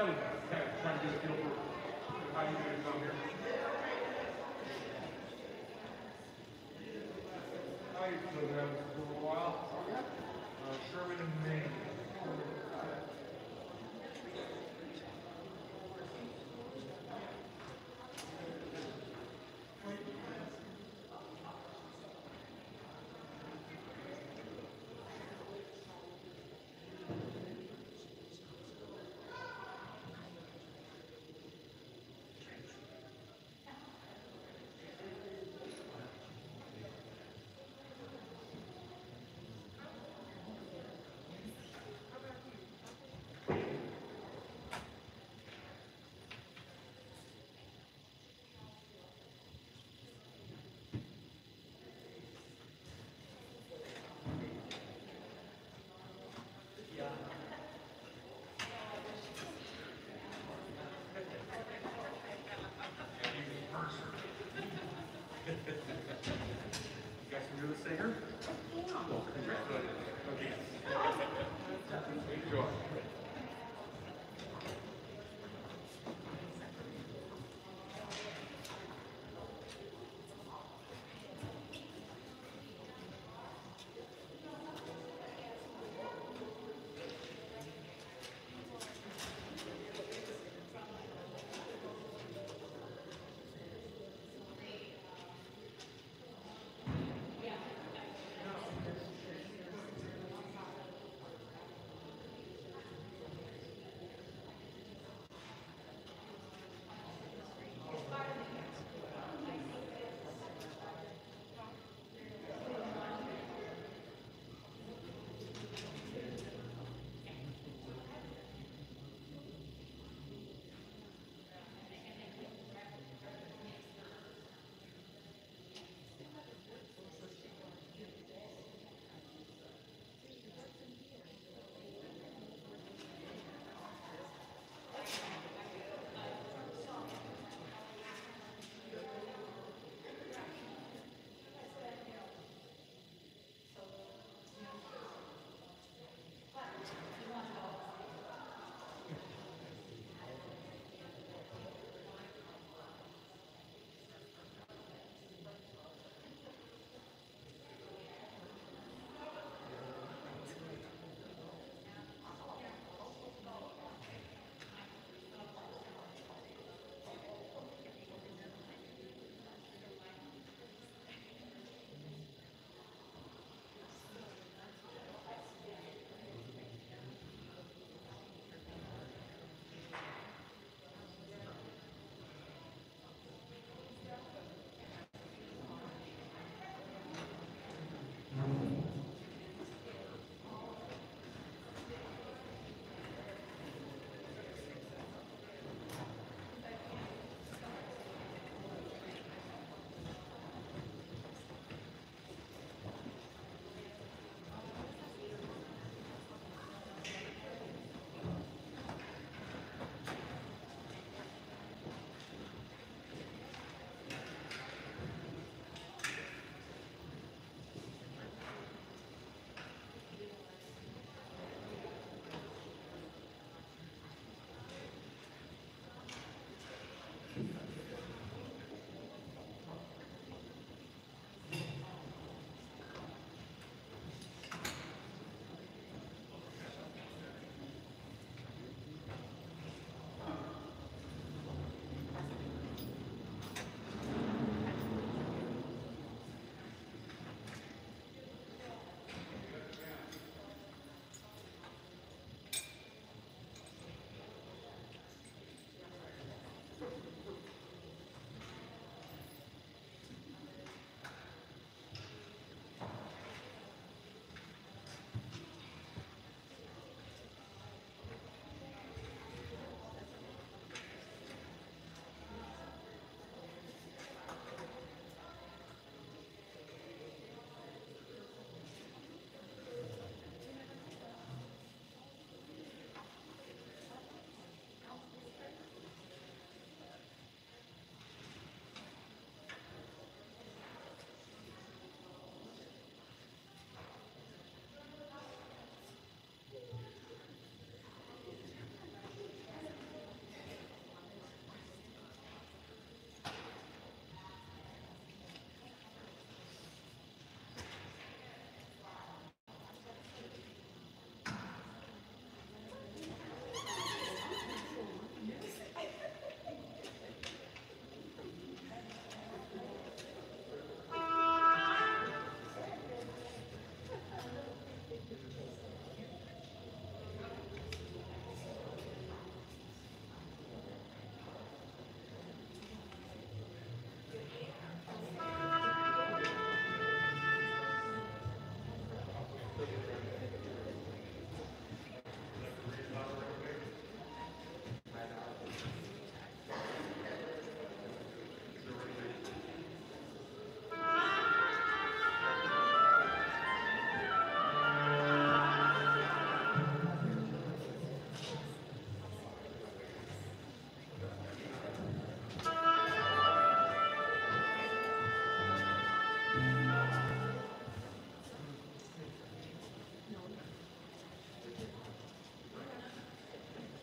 Kelly, trying to get a feel for how you guys come here. I used to live there for a while. Sherman and Maine.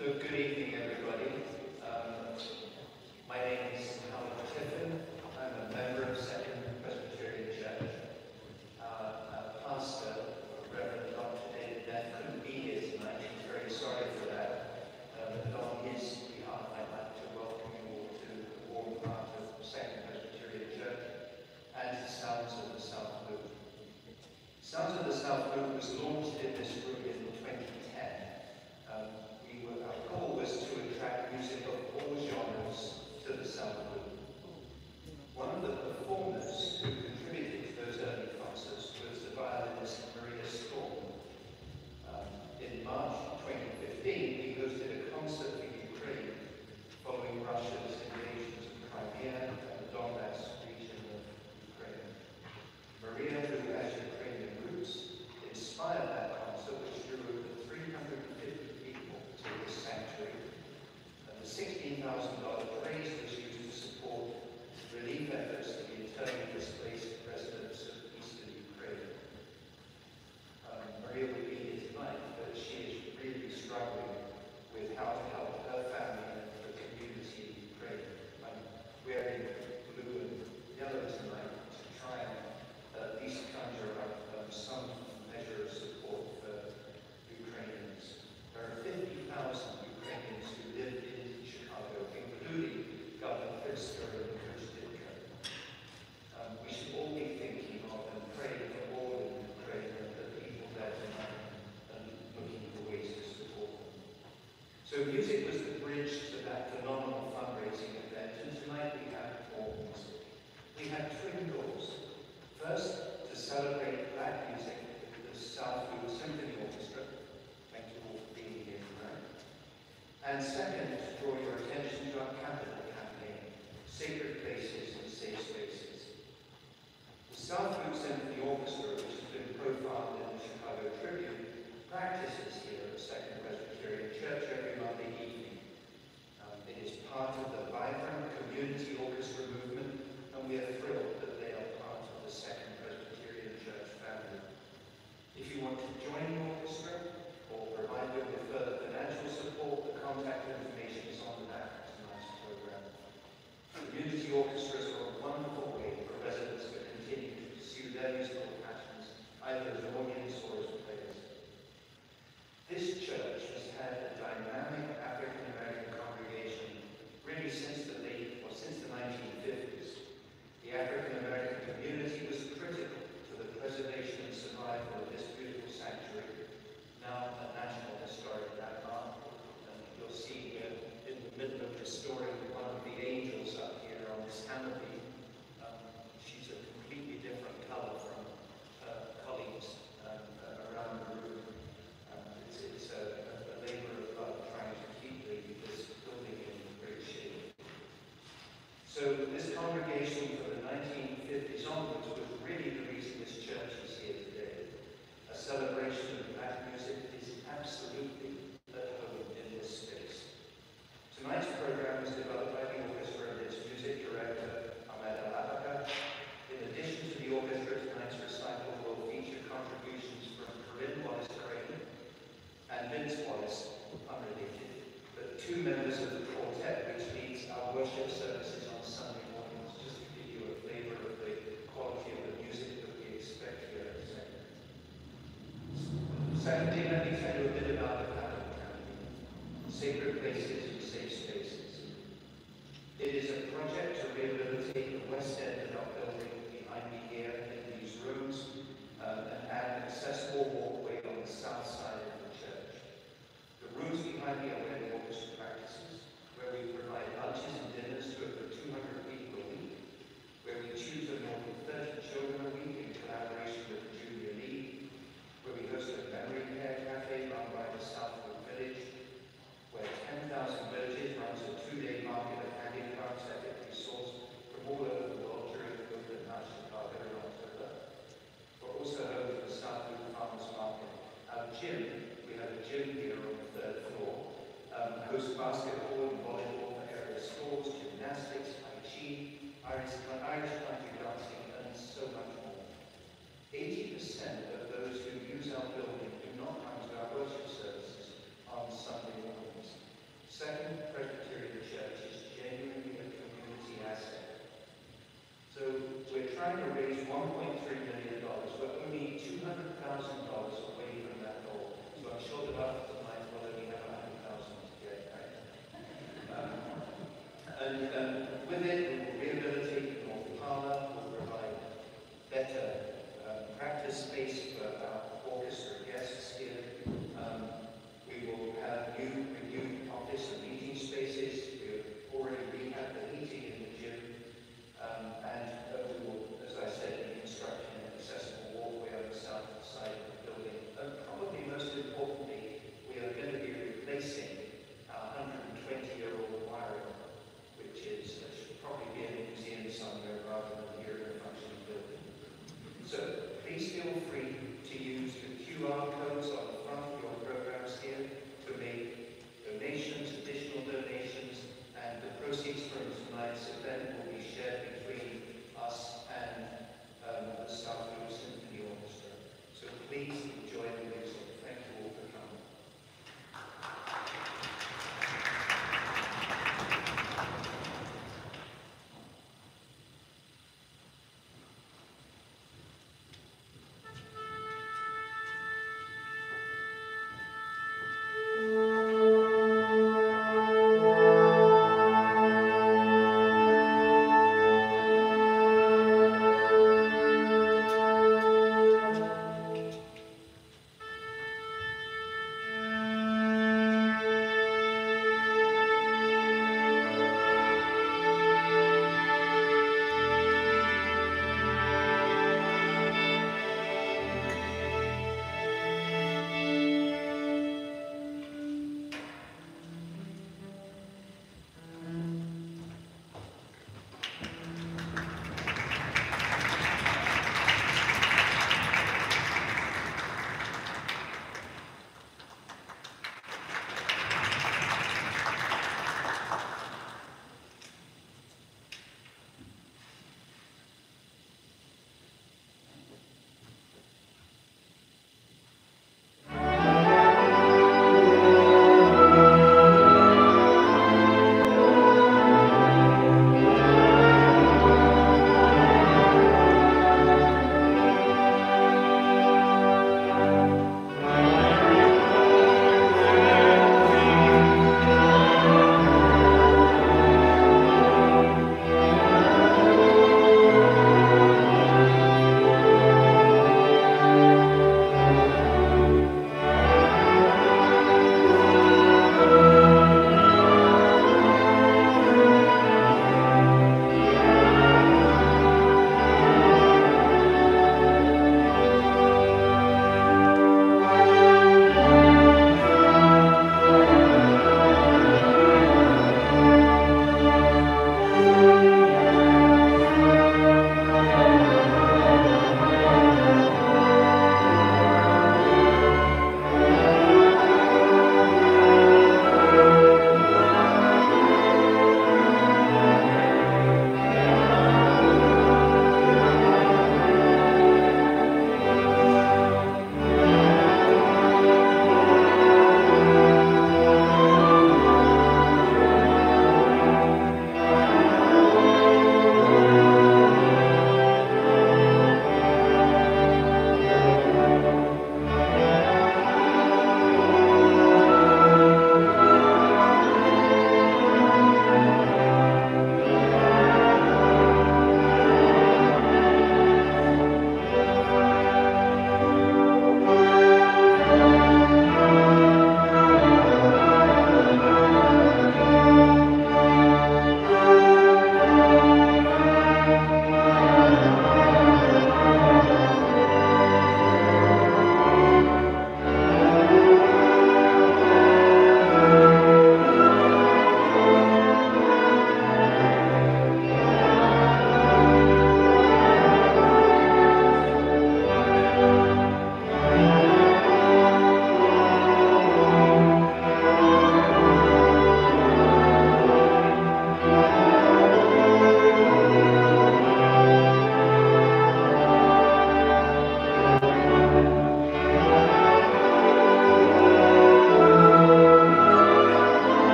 So good evening, everybody. My name is Howard Tiffin. I'm a member of Second Presbyterian Church. Our pastor, Reverend Dr. David Neff, couldn't be here tonight. He's very sorry for that. But on his behalf, I'd like to welcome you all to the warm part of Second Presbyterian Church and to Sounds of the South Loop. Sounds of the South Loop was launched in this room in 2010. Our goal was to attract music of all genres to the South Loop. One of the performers who contributed to those early concerts was the violinist Maria Storm. In March 2015, we hosted a concert in Ukraine following Russia's invasions of Crimea and the Donbass region of Ukraine. Maria, who has Ukrainian roots, inspired that concert, which drew over 350 people to this sanctuary. And the $16,000 raise was used to support relief efforts to the internally displaced residents of eastern Ukraine. Maria will be here tonight, but she is really struggling with how to help her family and the community in Ukraine. I'm wearing blue and yellow tonight to try and at least conjure up some measure of support for Ukrainians. There are 50,000 Ukrainians who live in Chicago, including Governor Pritzker and Coach Ditka. We should all be thinking of and praying for all in Ukraine and the people there tonight and looking for ways to support them. So music was the bridge to that phenomenal fundraising event, and tonight we have performance. We had twin goals. First, to celebrate Black music with the South Loop Symphony Orchestra. Thank you all for being here tonight. And second, to draw your attention to our capital campaign, Sacred Places and Safe Spaces. The South Loop Symphony Orchestra, which has been profiled in the Chicago Tribune, practices here at Second Presbyterian Church every Monday evening. It is part of the vibrant community orchestra movement, and we are thrilled that they are part of the Second Presbyterian Church family. If you want to join the orchestra or provide them with further financial support, the contact information is on the back of tonight's program. Community orchestras are a wonderful way for residents to continue to pursue their musical passions, either as an audience or as players. This church has had a dynamic African-American congregation really since the 1950s. The African-American community was critical to the preservation and survival of this beautiful sanctuary, now a National Historic Landmark. And you'll see in the middle of the story one of the angels up here on this canopy. She's a completely different color from her colleagues around the room. It's a labor of love trying to keep this building in great shape. So this congregation from the 1950s onwards was really the reason this church is here today. A celebration of Black music is absolutely at home in this space. Tonight's program is developed by the orchestra and its music director, Ahmed Al-Abaka. In addition to the orchestra, tonight's recital will feature contributions from Corinne Wallace-Crane and Vince Wallace, unrelated, but two members of the quartet which leads our worship services on Sunday mornings, just to give you a flavor of the quality of the music that we expect here at Second. Secondly, let me tell you a bit about the capital campaign, Sacred Places and Safe Spaces. It is a project to rehabilitate the west end of our building behind me here in these rooms and add an accessible walkway on the south side of the church. The rooms behind me are where the orchestra practices, where we provide lunches and dinners to over 200 people a week, where we tutor more than 30 children a week in collaboration with the Junior League, where we host a memory care cafe run by the Southwood Village, where 10,000 villages runs a 2-day market of handicrafts ethically sourced from all over the world during the Open House Chicago in October. We're also home to the Southwood Farmers Market. Our gym, we have a gym here on the 3rd floor, hosts basketball and volleyball for area sports, gymnastics, Tai Chi, Irish country dancing, and so much more. 80% of those who use our building do not come to our worship services on Sunday mornings.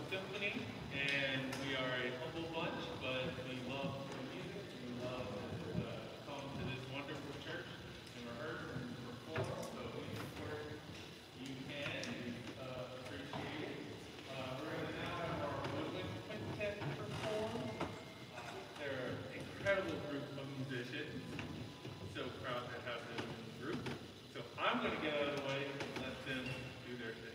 Symphony, and we are a humble bunch, but we love the music. We love to come to this wonderful church and rehearse and perform. So any support you can, we appreciate it. We're going to now have our woodwind quintet perform. They're an incredible group of musicians. So proud to have them in the group. So I'm going to get out of the way and let them do their thing.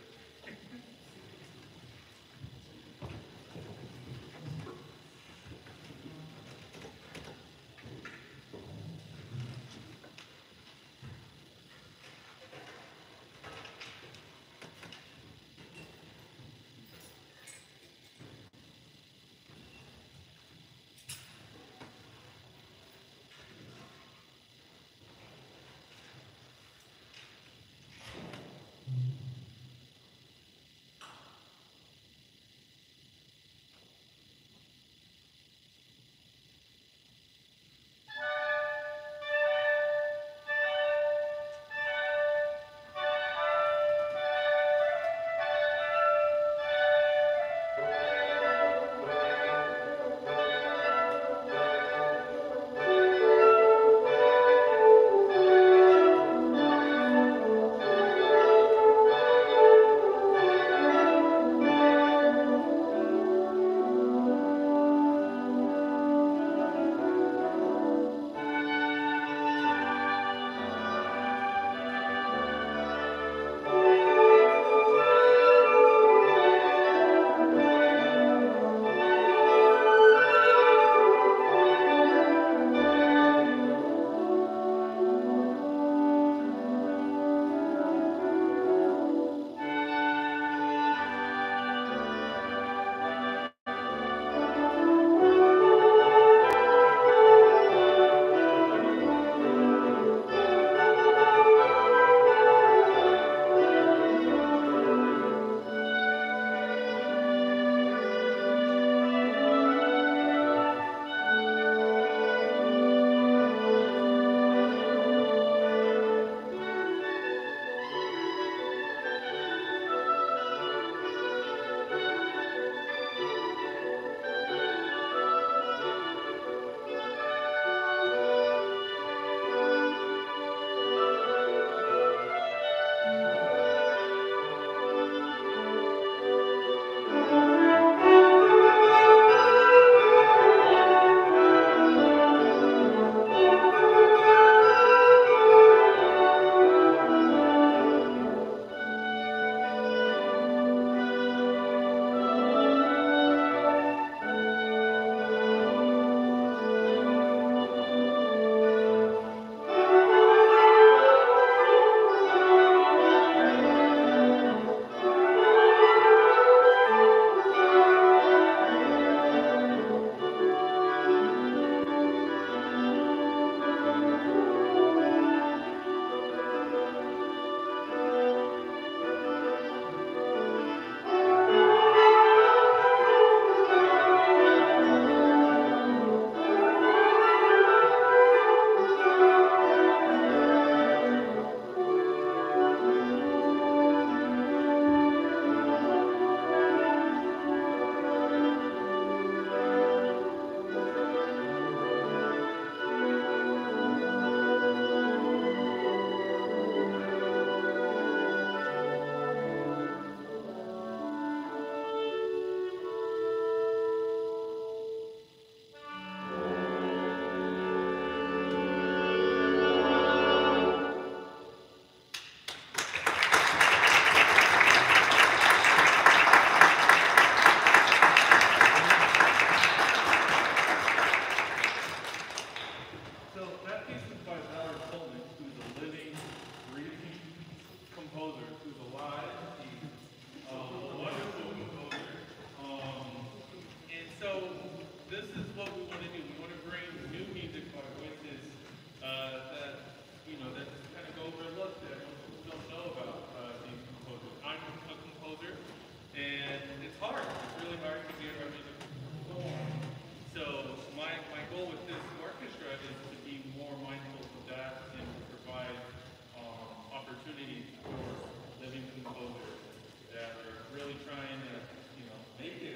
opportunities for living composers that are really trying to, make it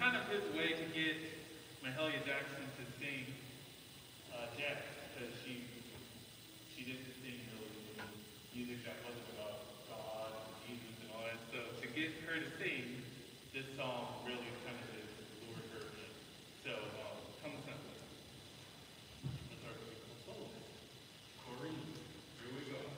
kind of his way to get Mahalia Jackson to sing jazz, because she didn't sing really music that wasn't about God and Jesus and all that. So to get her to sing this song really kind of just lured her in. So come with us. Let's start with a solo. Corey, here we go.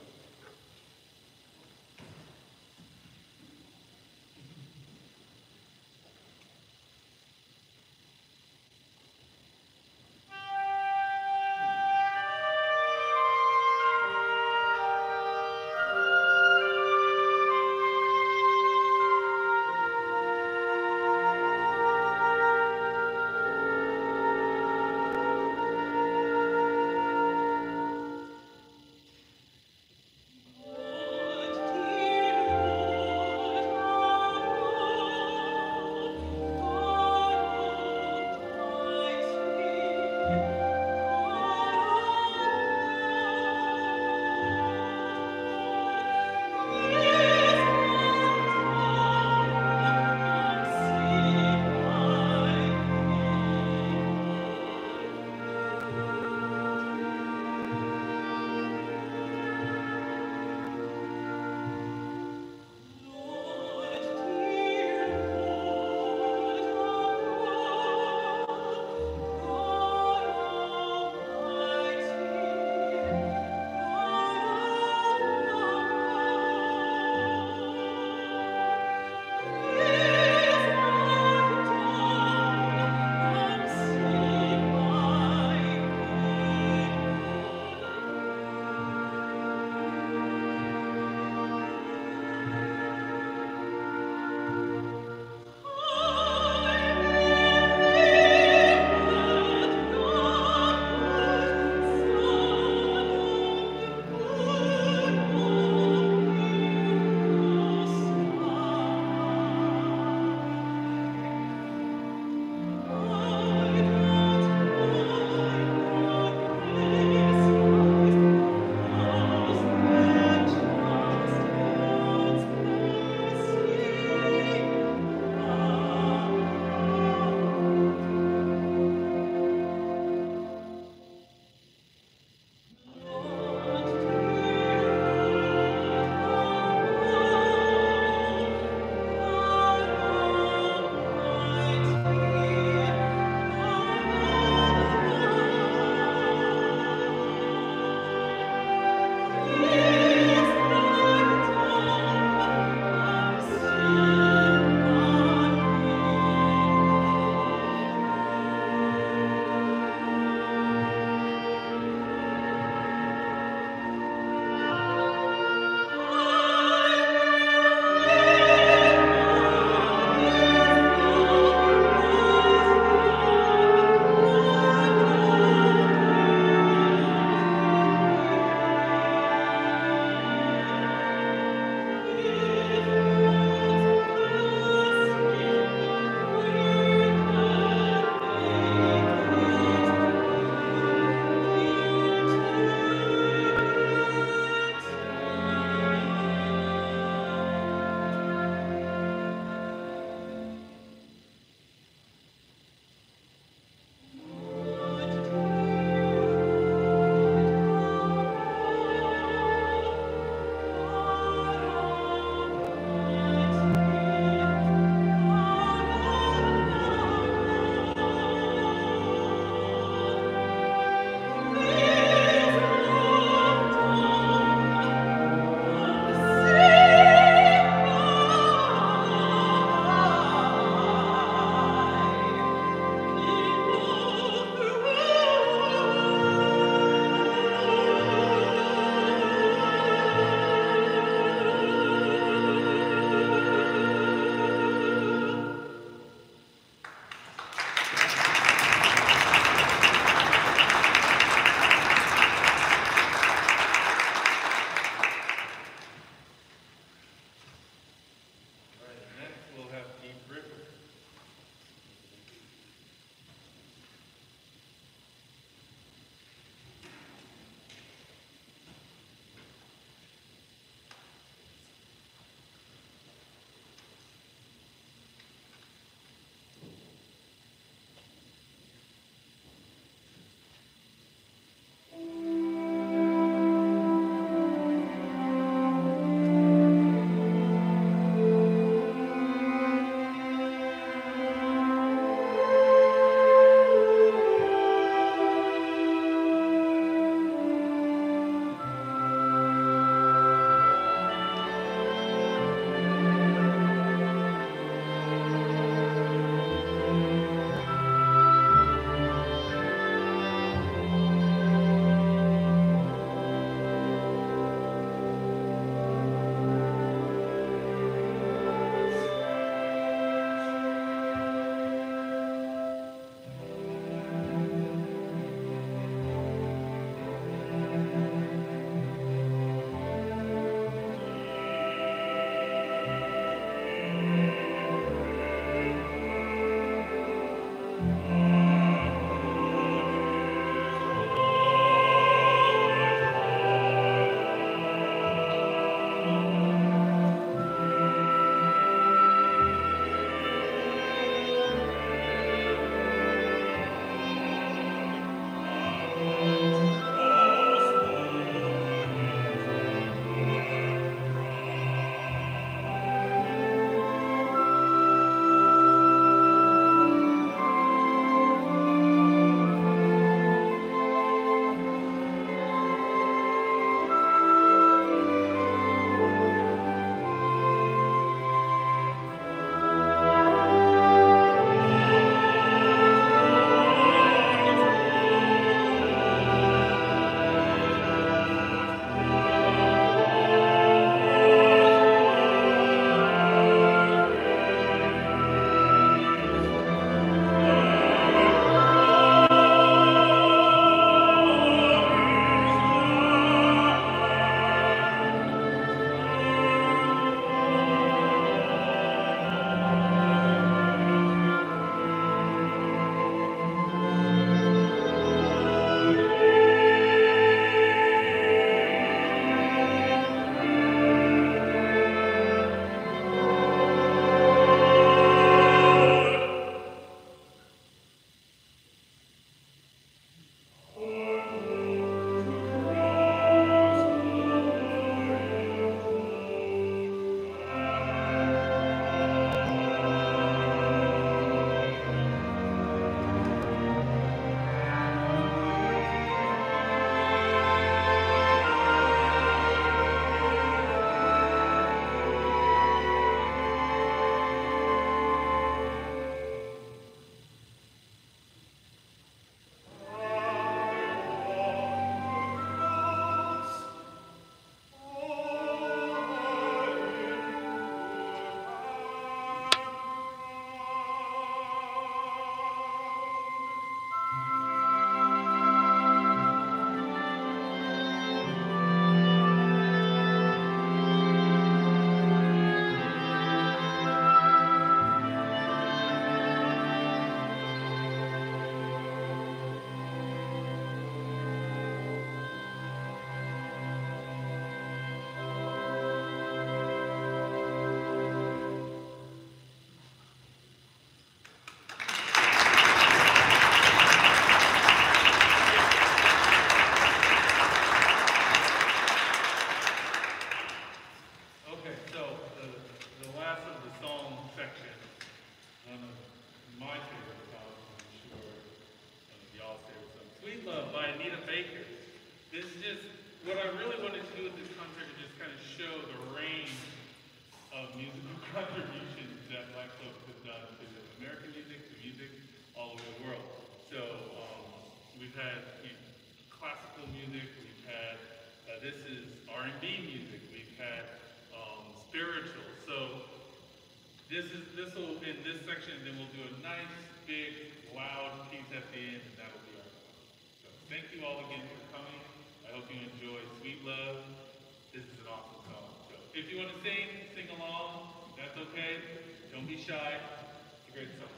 Juanita Baker. This is just, what I really wanted to do with this concert is just kind of show the range of musical contributions that Black folks have done to American music, to music all over the world. So we've had classical music, we've had, this is R&B music, we've had spiritual. So this will, in this section, then we'll do a nice, big, loud piece at the end, and that'll be our song. So thank you all again for coming. I hope you enjoy Sweet Love. This is an awesome song. So if you want to sing along, that's okay. Don't be shy. It's a great song.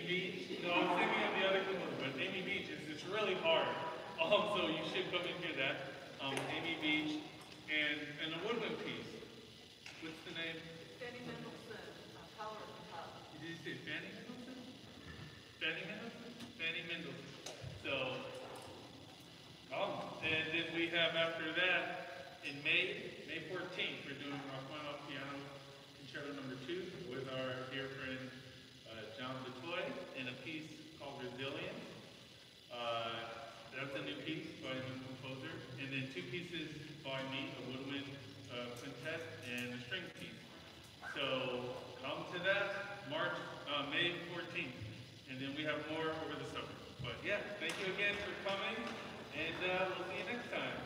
Beach. No, I'm thinking of the other good one, but Amy Beach is it's really hard. So you should come and hear that. Amy Beach and a woodwind piece. What's the name? Fanny Mendelssohn, Power of the Pub. Did you say Fanny Mendelssohn? Fanny Mendelssohn? Fanny Mendelssohn. So, and then we have after that, in May 14th, we're doing Rachmaninoff Piano Concerto No. 2 with our dear friend John DeToy in a piece called Resilience. That's a new piece by a new composer. And then 2 pieces by me, a woodwind quintet and a string piece. So come to that May 14th. And then we have more over the summer. But yeah, thank you again for coming. And we'll see you next time.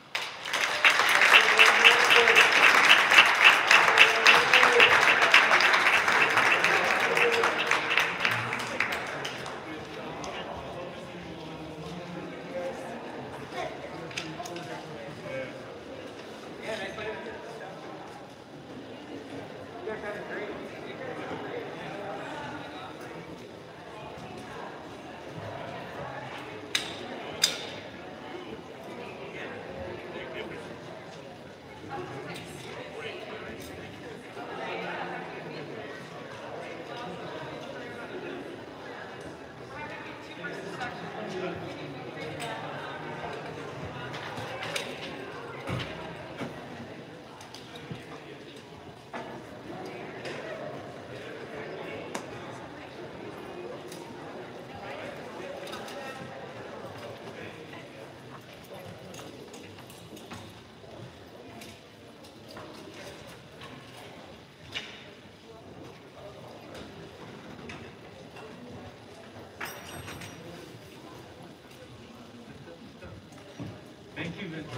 Thank you, Vince.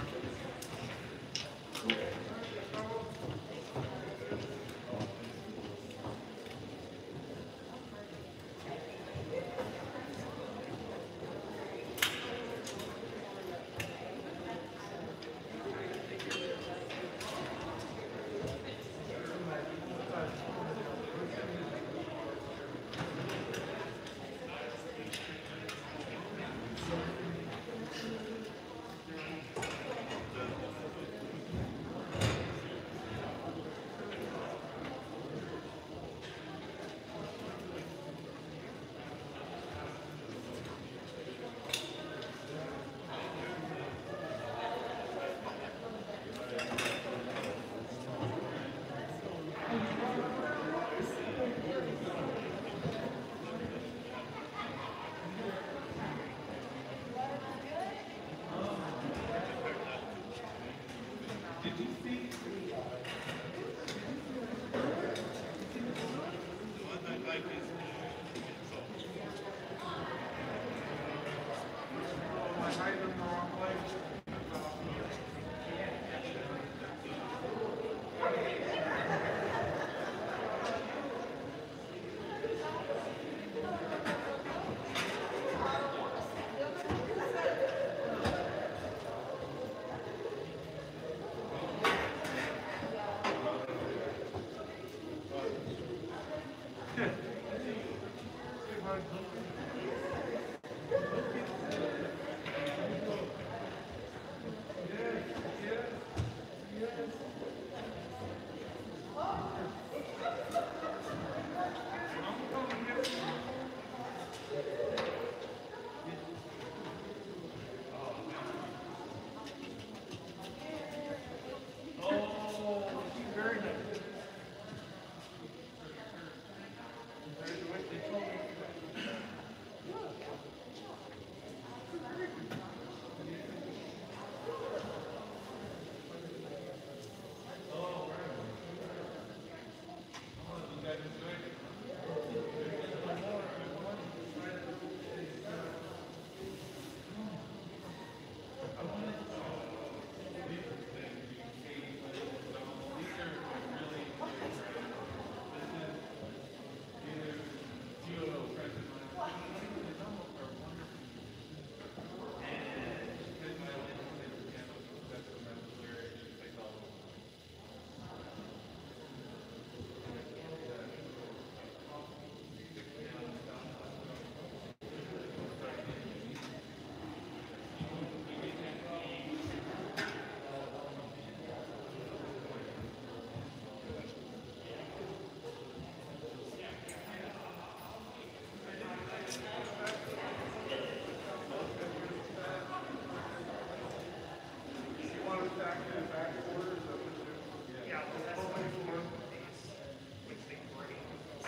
back to back order, is that what you're doing? Yeah, well, that's what I'm doing with these, which they bring.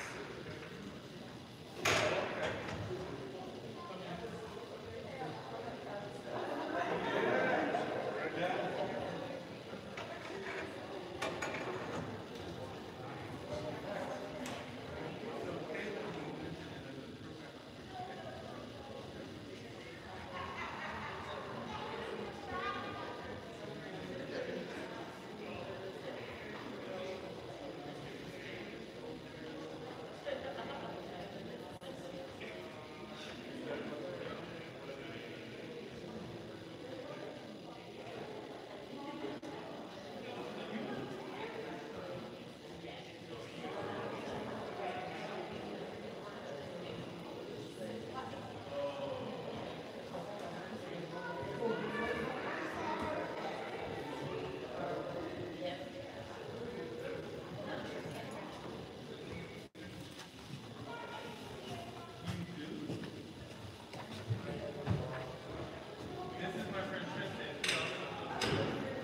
This is my friend Tristan.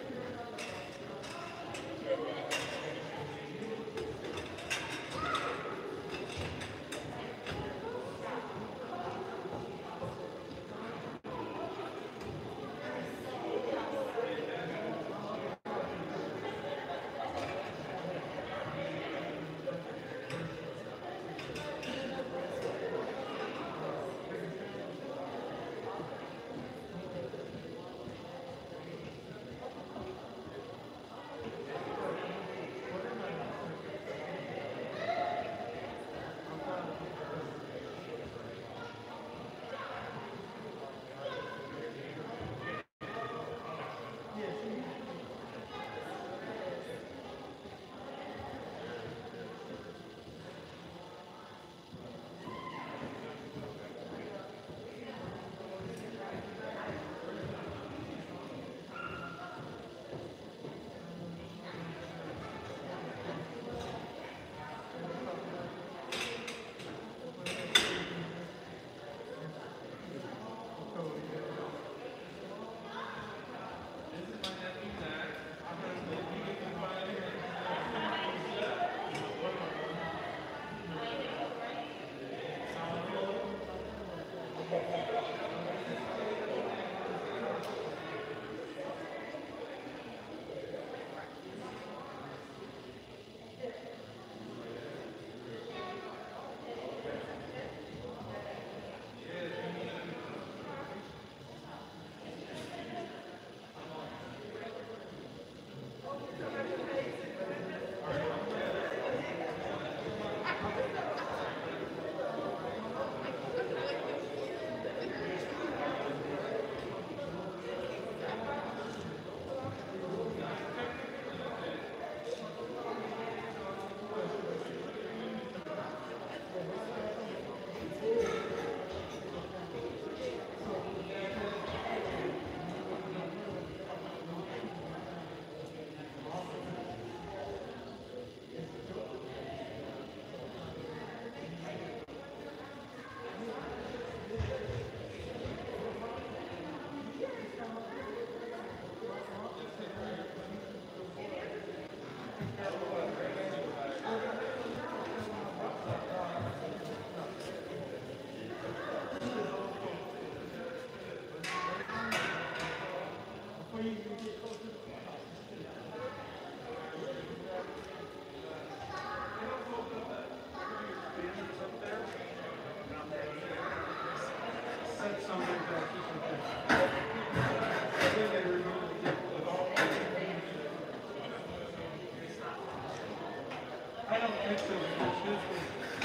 I don't think so, because his was,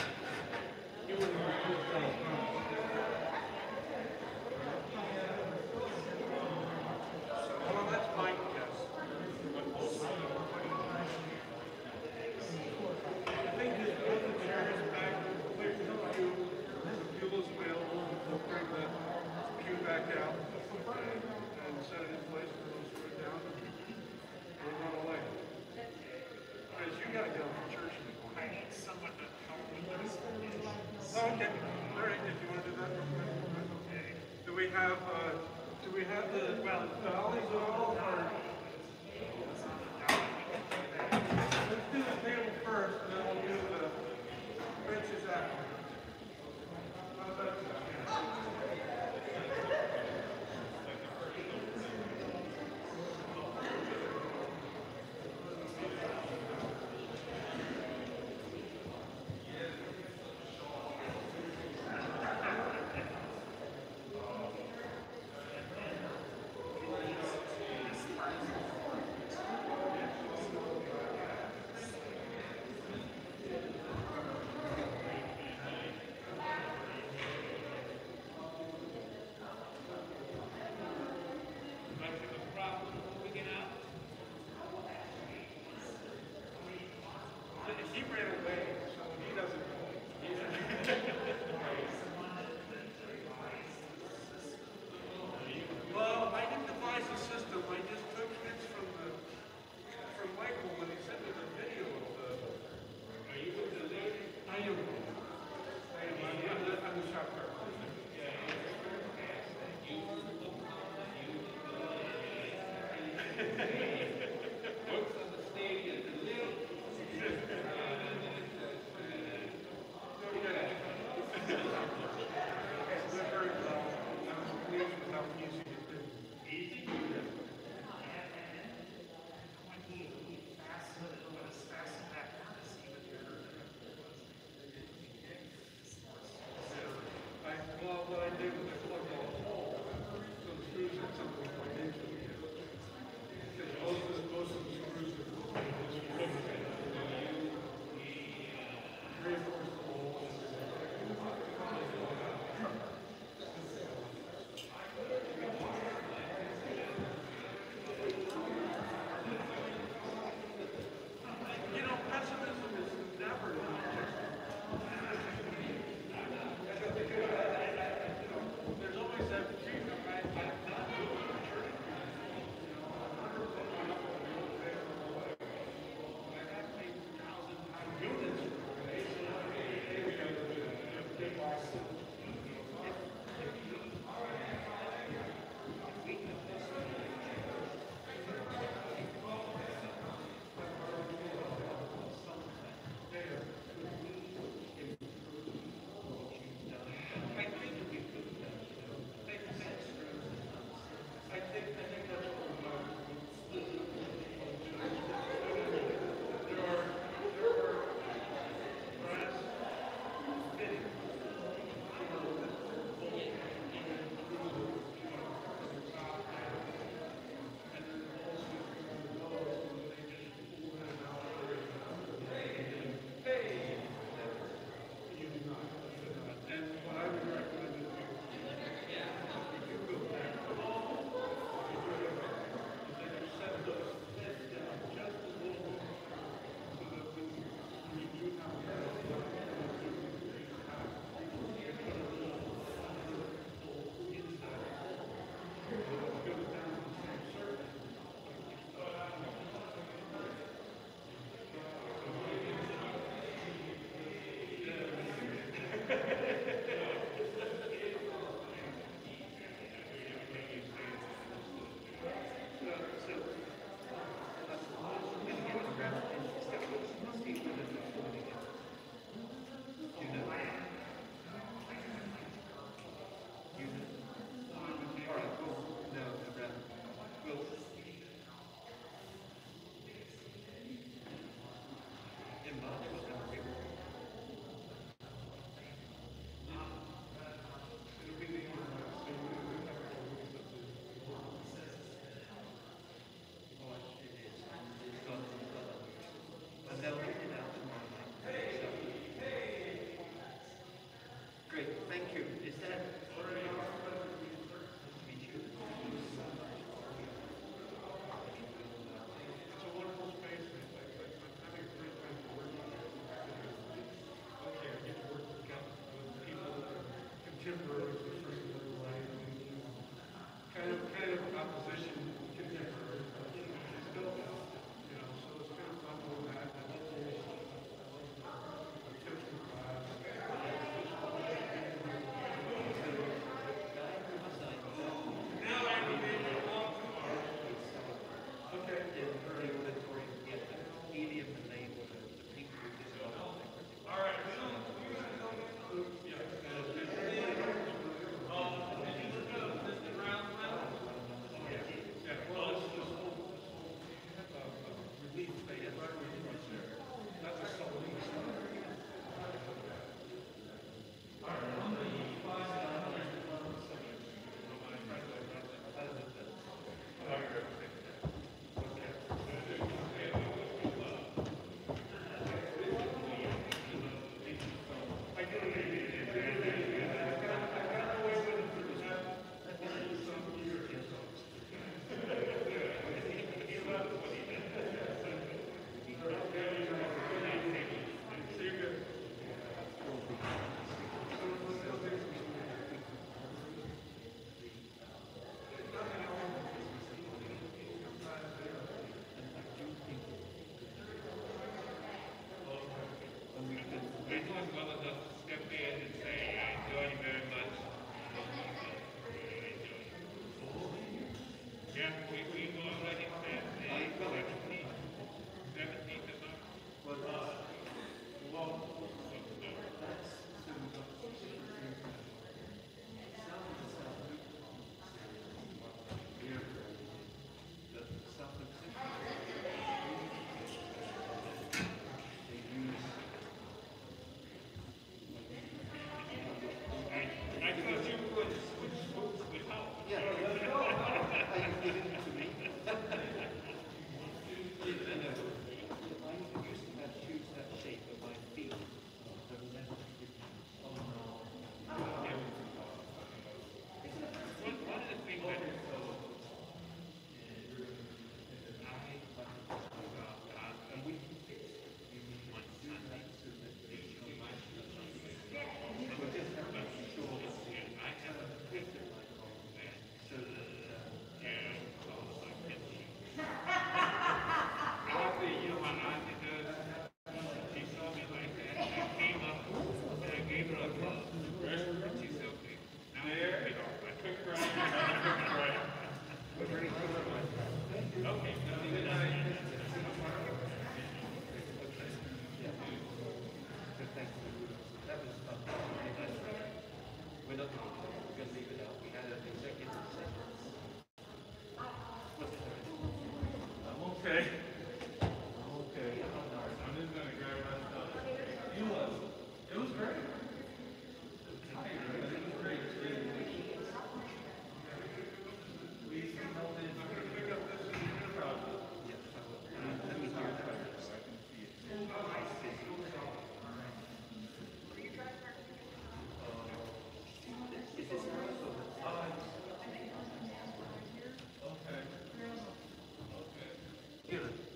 it was well, that's fine, yes. I think his other chair is back, clear to the pew, the pew is available, we'll bring the pew back out and set it in place, and we'll screw it down, and we'll run away. Because you gotta get off to church in the morning. I need someone to help me with this. Oh, okay, all right, if you want to do that real quick. Okay. Do we have the, Well, dollies at all, or? In March was never people. It'll be the end of the same week. We have a couple weeks up to. Oh, it is. It's got and they'll get it out tomorrow night. Great, thank you. Is that meet you? It's a wonderful space. I'm having a great time working here. Okay, I get to work with people that are contemporaries of First Little Life. Kind of opposition contemporary. It's still, you know, so it's kind of fun doing that. I love the tips and class. Now I will be able to walk tomorrow. Okay. The auditorium, yeah, the helium and they were the pink with this one. All right. Yeah. Yeah, well, this whole relief thing, that's right there. That's a solid. Everyone's well enough to step in and say, I enjoy you very much. Yeah, we already said the 17th of March. I thought you would switch books with help. Yeah, are you giving it to me? I used to have shoes that shape of my feet. Oh no. One of the things that And we can fix it. On Sunday, so that they show my shoes. We just have to be sure that I have a picture like all that. So that, Honestly, you know, my auntie does. She saw me like that. I came up and I gave her a hug. And she said, okay, now there, you know, I took her out. I took her out. Okay, good night. thank you. That was fun. We're not going to leave it out. We had an executive session. I'm okay. I'm okay. I'm just gonna grab my stuff. You was. It was great. It was great. We held in. I'm gonna pick up this in your process. Let me hear that. So I can see it. Is this ours or Okay. Okay. here?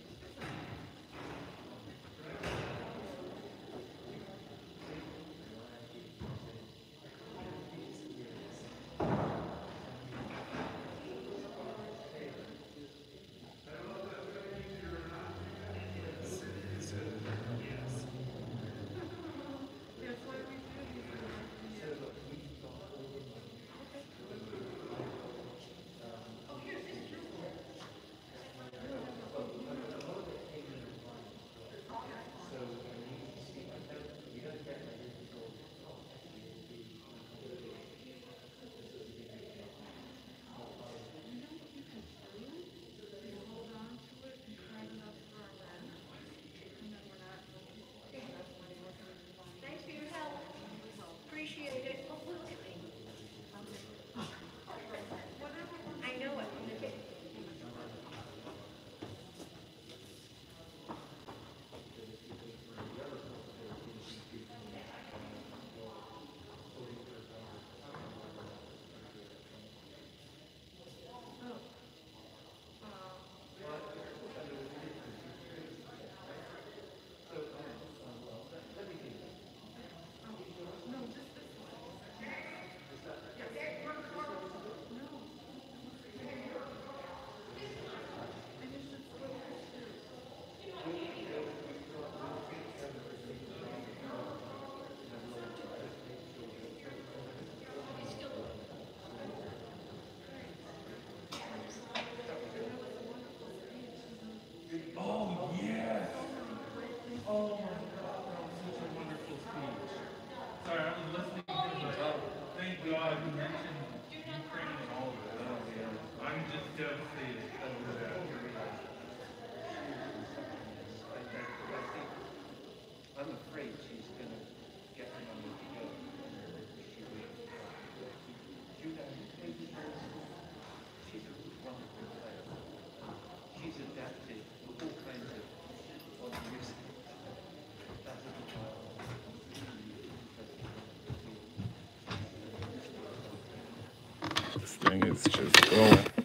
Oh, yes. Oh, my God. That was such a wonderful speech. Sorry, I was listening to it, but thank God you mentioned Ukraine and all of that. Oh, yeah. I'm just devastated over that. I'm afraid she's going to get the money to go. She will. Judah played with her in school. She's a wonderful player. She's adapted to all kinds of music. That little girl. This thing is just going.